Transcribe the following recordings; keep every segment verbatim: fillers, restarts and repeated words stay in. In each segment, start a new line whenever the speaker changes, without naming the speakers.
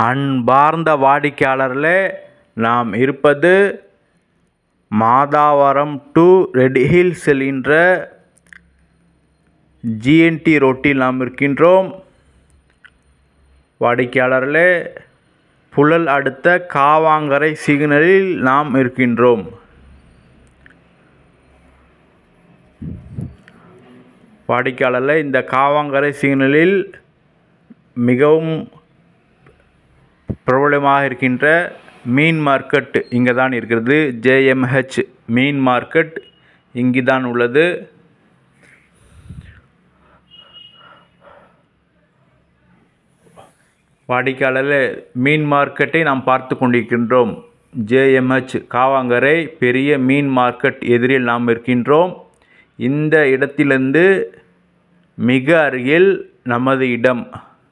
அன்பார்ந்த வாடிக்கையாளர்களே, நாம் இருப்பது மாதாவரம் டு ரெட் ஹில் செல்கின்ற ஜிஎன்டி ரோட்டில் நாம் இருக்கின்றோம். வாடிக்கையாளர்களே, புழல் அடுத்த காவாங்கரை சிக்னலில் நாம் இருக்கின்றோம். வாடிக்கையாளர்களே, இந்த காவாங்கரை சிக்னலில் மிகவும் பிரபலமாக இருக்கின்ற மீன் மார்க்கெட் இங்கே தான் இருக்கிறது. ஜேஎம்ஹெச் மீன் மார்க்கெட் இங்கு தான் உள்ளது. வாடிக்கையாளர்களே, மீன் மார்க்கெட்டை நாம் பார்த்து கொண்டிருக்கின்றோம். ஜேஎம்ஹெச் காவாங்கரை பெரிய மீன் மார்க்கெட் எதிரில் நாம் இருக்கின்றோம். இந்த இடத்திலிருந்து மிக அருகில் நமது இடம்.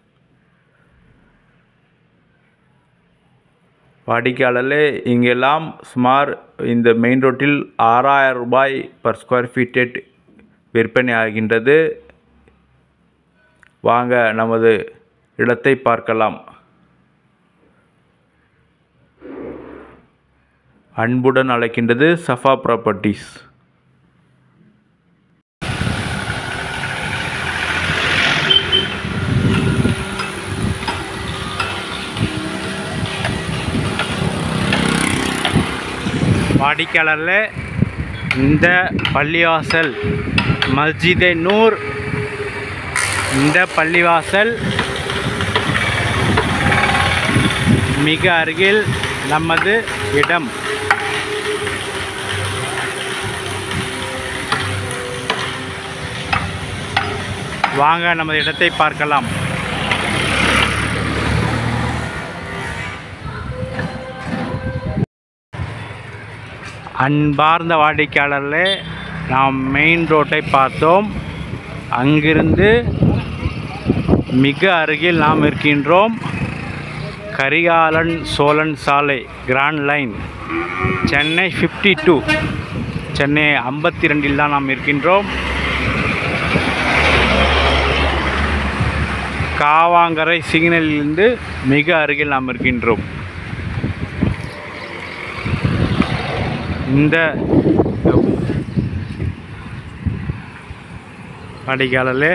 வாடிக்கையாளர்களே, இங்கெல்லாம் சுமார் இந்த மெயின் ரோட்டில் ஆறாயிரம் ரூபாய் பர் ஸ்கொயர் ஃபீட் விற்பனை ஆகின்றது. வாங்க நமது இடத்தை பார்க்கலாம். அன்புடன் அழைக்கின்றது சஃபா ப்ராப்பர்ட்டிஸ். வாடிக்கையாளர்களே, இந்த பள்ளிவாசல் மஸ்ஜிதே நூர், இந்த பள்ளிவாசல் மிக அருகில் நமது இடம். வாங்க நமது இடத்தை பார்க்கலாம். அன்பார்ந்த வாடிக்கையாளர்களே, நாம் மெயின் ரோட்டை பார்த்தோம். அங்கிருந்து மிக அருகில் நாம் இருக்கின்றோம். கரிகாலன் சோழன் சாலை grand line Chennai fifty two Chennai ஐம்பத்தி ரெண்டில் தான் நாம் இருக்கின்றோம். காவாங்கரை சிக்னலிலிருந்து மிக அருகில் நாம் இருக்கின்றோம். இந்த வாடிக்கையாளர்களே,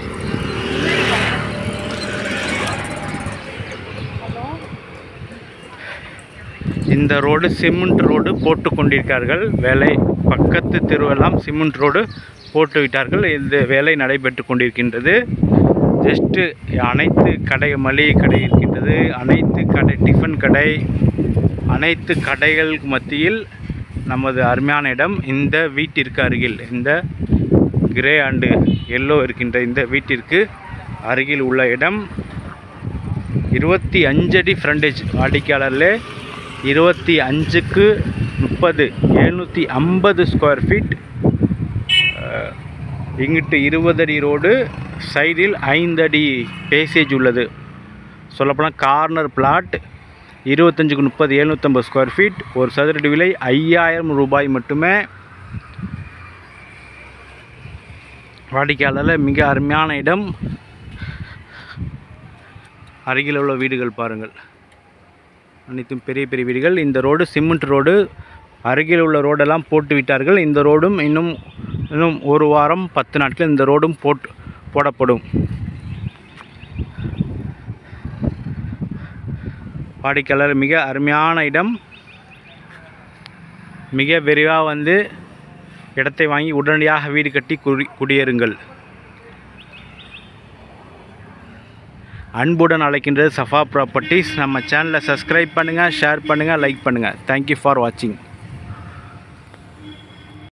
இந்த ரோடு சிமெண்ட் ரோடு போட்டு கொண்டிருக்கார்கள். வேலை பக்கத்து தெருவெல்லாம் சிமெண்ட் ரோடு போட்டு விட்டார்கள். இந்த வேலை நடைபெற்று கொண்டிருக்கின்றது. ஜஸ்ட்டு அனைத்து கடை, மளிகை கடை இருக்கின்றது. அனைத்து கடை, டிஃபன் கடை, அனைத்து கடைகளுக்கு மத்தியில் நமது அருமையான இடம். இந்த வீட்டிற்கு அருகில், இந்த கிரே அண்டு எல்லோ இருக்கின்ற இந்த வீட்டிற்கு அருகில் உள்ள இடம். இருபத்தி அஞ்சு அடி ஃப்ரண்டேஜ். வாடிக்கையாளர்களே, இருபத்தி அஞ்சுக்கு முப்பது எழுநூற்றி ஐம்பது ஸ்கொயர் ஃபீட். இங்கிட்டு இருபது அடி ரோடு, சைடில் ஐந்து அடி பேசேஜ் உள்ளது. சொல்லப்போனால் கார்னர் பிளாட். இருபத்தஞ்சுக்கு முப்பது எழுநூற்றம்பது ஸ்கொயர் ஃபீட். ஒரு சதுரடி விலை ஐயாயிரம் ரூபாய் மட்டுமே. வாடிக்கையாளரில் மிக அருமையான இடம். அருகில் உள்ள வீடுகள் பாருங்கள், அனைத்தும் பெரிய பெரிய வீடுகள். இந்த ரோடு சிமெண்ட் ரோடு. அருகில் உள்ள ரோடெல்லாம் போட்டு விட்டார்கள். இந்த ரோடும் இன்னும் இன்னும் ஒரு வாரம் பத்து நாட்கள் இந்த ரோடும் போட்டு போடப்படும். வாடிக்கையாளர் மிக அருமையான இடம். மிக விரைவாக வந்து இடத்தை வாங்கி உடனடியாக வீடு கட்டி குடி குடியேறுங்கள். அன்புடன் அழைக்கின்றது சஃபா ப்ராப்பர்ட்டிஸ். நம்ம சேனலை சப்ஸ்கிரைப் பண்ணுங்கள், ஷேர் பண்ணுங்கள், லைக் பண்ணுங்கள். தேங்க்யூ ஃபார் வாட்சிங்.